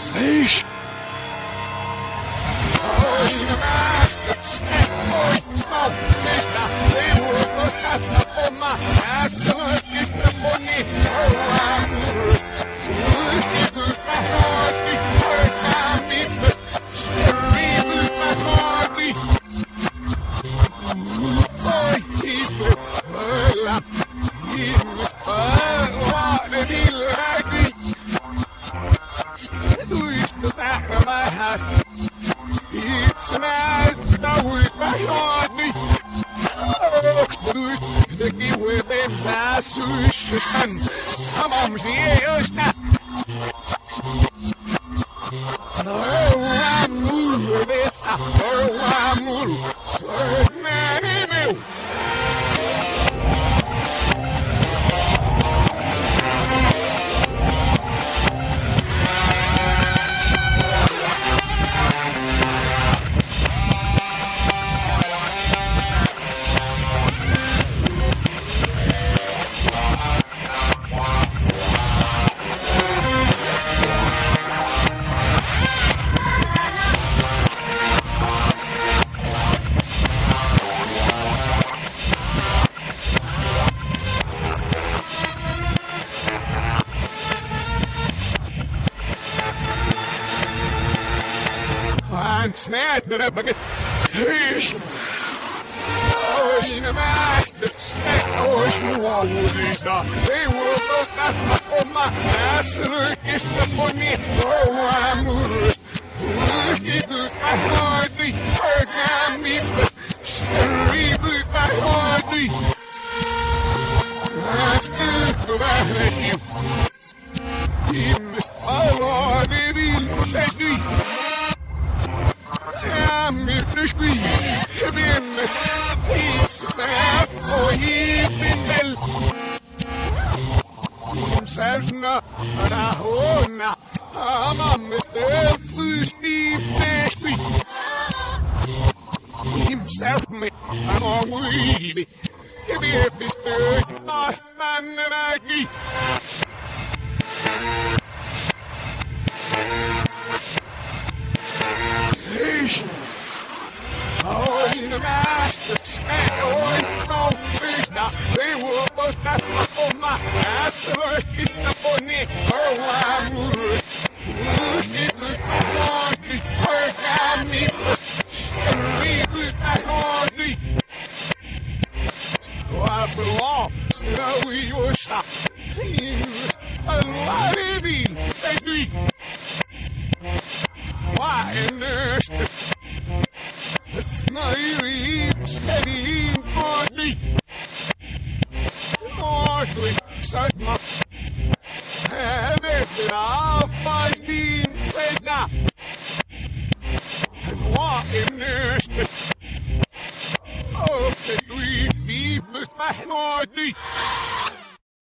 Zeg. It's nice to with my heart. The key with them sushi and I'm on the air. Oh, I'm moving this. Oh, I'm moving. I'm snapped at a bucket. Oh, in a mask that snack. Oh, she was these dog. They were both not on my ass. It's the money. Oh, I'm loose. It was my hardly. I'm me. It was my hardly. That's good about you. You must follow the safety. I'm durch mich, ich bin so hier bin Welt. Im Sausna, da Hona, am mit der Fuß die Baby. Im Saus mit am Weedy, ich bin bis durch das Manneragi. Oh, in the master, oh, no, fish now. They were both not on my ass. It's the funny, oh, I'm loose. It was my hardly, oh, I'm needless. It was my hardly. So I belong, so we were shot. A lot of it, say me. Why in this? The snarly, steady body. Northly, start my head. I'll find the inside now. And walk in this. Oh, can we be with my body?